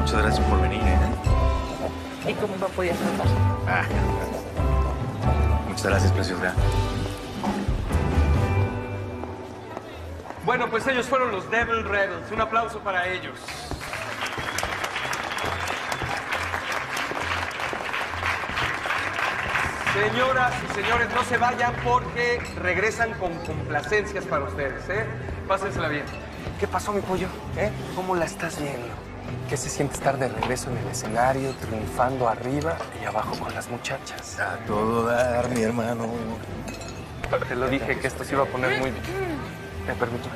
Muchas gracias por venir, ¿eh? ¿Y cómo me podías tratar? Ah, muchas gracias, preciosa. Bueno, pues ellos fueron los Devil Rebels. Un aplauso para ellos. Señoras y señores, no se vayan porque regresan con complacencias para ustedes, ¿eh? Pásensela bien. ¿Qué pasó, mi pollo? ¿Cómo la estás viendo? ¿Qué se siente estar de regreso en el escenario, triunfando arriba y abajo con las muchachas? A todo dar, mi hermano. Te lo dije que esto se iba a poner muy bien. ¿Me permito?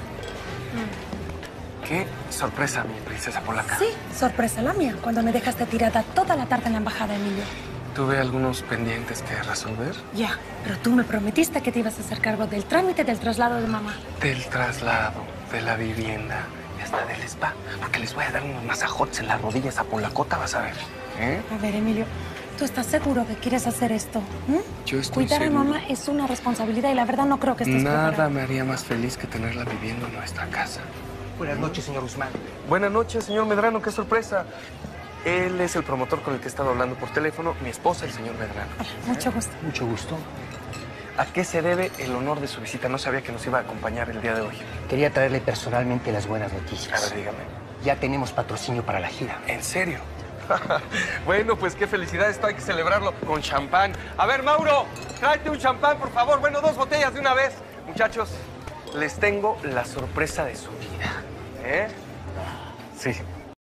Qué sorpresa, mi princesa polaca. Sí, sorpresa la mía, cuando me dejaste tirada toda la tarde en la embajada, Emilio. Tuve algunos pendientes que resolver. Ya, pero tú me prometiste que te ibas a hacer cargo del trámite del traslado de mamá. Del traslado, de la vivienda y hasta del spa. Porque les voy a dar unos masajotes en las rodillas a Polacota, vas a ver. A ver, Emilio, ¿tú estás seguro que quieres hacer esto? Yo estoy Cuidar seguro. a mamá es una responsabilidad y la verdad no creo que estés Nada preparado. me haría más feliz que tenerla viviendo en nuestra casa. Buenas noches, señor Guzmán. Buenas noches, señor Medrano, qué sorpresa. Él es el promotor con el que he estado hablando por teléfono, mi esposa, el señor Medrano. Mucho gusto. Mucho gusto. ¿A qué se debe el honor de su visita? No sabía que nos iba a acompañar el día de hoy. Quería traerle personalmente las buenas A noticias. ver, dígame. Ya tenemos patrocinio para la gira. ¿En serio? Bueno, pues qué felicidad, esto hay que celebrarlo con champán. A ver, Mauro, tráete un champán, por favor. Bueno, 2 botellas de una vez. Muchachos, les tengo la sorpresa de su vida. ¿Eh? Sí.